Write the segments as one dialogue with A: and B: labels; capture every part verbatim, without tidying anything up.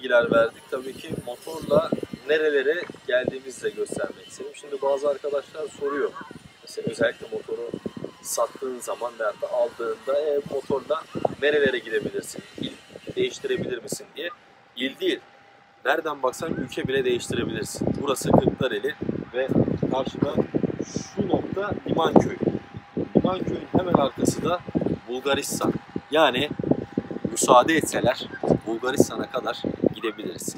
A: bilgiler verdik. Tabii ki motorla nerelere geldiğimizi de göstermek istedim. Şimdi bazı arkadaşlar soruyor. Mesela özellikle motoru sattığın zaman veyahut da aldığında e, motorla nerelere gidebilirsin? İl değiştirebilir misin diye. İl değil. Nereden baksan ülke bile değiştirebilirsin. Burası Kırklareli ve karşıda şu nokta Limanköy. Limanköy'ün hemen arkası da Bulgaristan. Yani müsaade etseler Bulgaristan'a kadar gidebiliriz.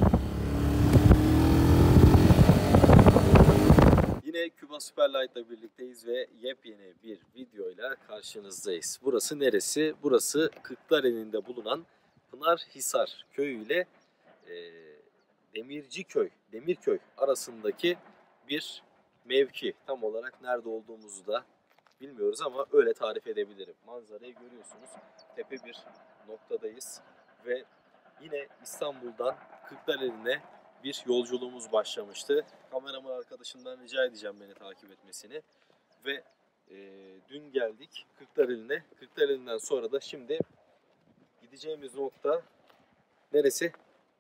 A: Yine Küba Superlight'la birlikteyiz ve yepyeni bir videoyla karşınızdayız. Burası neresi? Burası Kırklareli'nde bulunan Pınarhisar köyü ile e, Demirciköy, Demirköy arasındaki bir mevki. Tam olarak nerede olduğumuzu da bilmiyoruz ama öyle tarif edebilirim. Manzarayı görüyorsunuz. Tepe bir noktadayız ve yine İstanbul'dan Kırklareli'ne bir yolculuğumuz başlamıştı. Kameraman arkadaşımdan rica edeceğim beni takip etmesini. Ve e, dün geldik Kırklareli'ne. Kırklareli'nden sonra da şimdi gideceğimiz nokta neresi?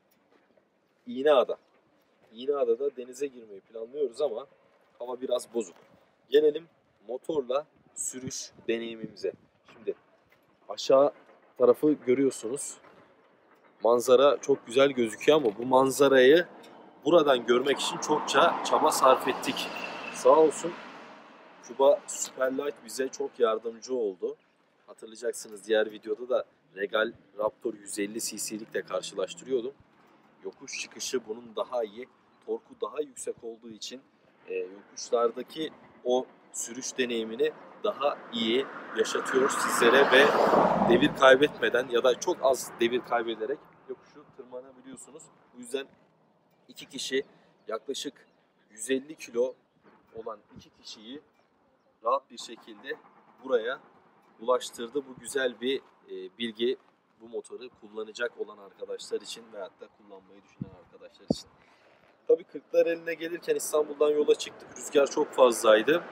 A: İğneada. İğneada'da denize girmeyi planlıyoruz ama hava biraz bozuk. Gelelim motorla sürüş deneyimimize. Şimdi aşağı tarafı görüyorsunuz. Manzara çok güzel gözüküyor ama bu manzarayı buradan görmek için çokça çaba sarf ettik. Sağ olsun Küba Superlight bize çok yardımcı oldu. Hatırlayacaksınız diğer videoda da Regal Raptor yüz elli cc'likle karşılaştırıyordum. Yokuş çıkışı bunun daha iyi, torku daha yüksek olduğu için e, yokuşlardaki o sürüş deneyimini daha iyi yaşatıyor sizlere ve devir kaybetmeden ya da çok az devir kaybederek yokuşu tırmanabiliyorsunuz. Bu yüzden iki kişi yaklaşık yüz elli kilo olan iki kişiyi rahat bir şekilde buraya ulaştırdı. Bu güzel bir e, bilgi bu motoru kullanacak olan arkadaşlar için veyahut da kullanmayı düşünen arkadaşlar için. Tabii Kırklareli'ne gelirken İstanbul'dan yola çıktık. Rüzgar çok fazlaydı.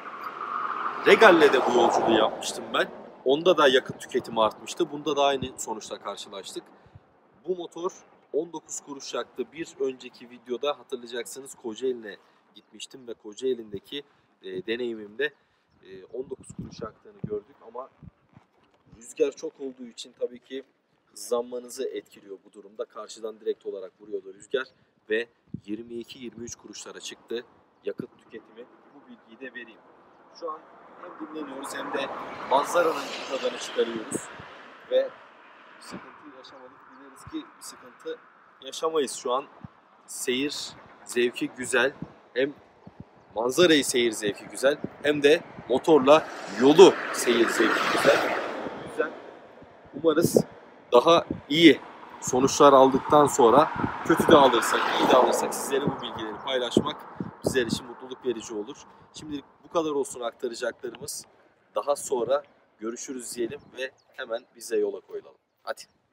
A: Regal'le de bu yolculuğu yapmıştım ben. Onda da yakıt tüketimi artmıştı. Bunda da aynı sonuçla karşılaştık. Bu motor on dokuz kuruş yaktı. Bir önceki videoda hatırlayacaksınız Kocaeli'ne gitmiştim ve Kocaeli'ndeki e, deneyimimde e, on dokuz kuruş yaktığını gördük ama rüzgar çok olduğu için tabii ki hızlanmanızı etkiliyor bu durumda. Karşıdan direkt olarak vuruyordu rüzgar ve yirmi iki yirmi üç kuruşlara çıktı yakıt tüketimi. Bu bilgiyi de vereyim. Şu an hem dinleniyoruz hem de manzaranın tadını çıkarıyoruz ve sıkıntı yaşamadık. Biliriz ki bir sıkıntı yaşamayız şu an. Seyir zevki güzel. Hem manzarayı seyir zevki güzel hem de motorla yolu seyir zevki güzel. Güzel. Umarız daha iyi sonuçlar aldıktan sonra kötü de alırsak, iyi de alırsak sizlere bu bilgileri paylaşmak bizler için mutluluk verici olur. Şimdilik bu kadar olsun aktaracaklarımız. Daha sonra görüşürüz diyelim ve hemen bize yola koyulalım. Hadi.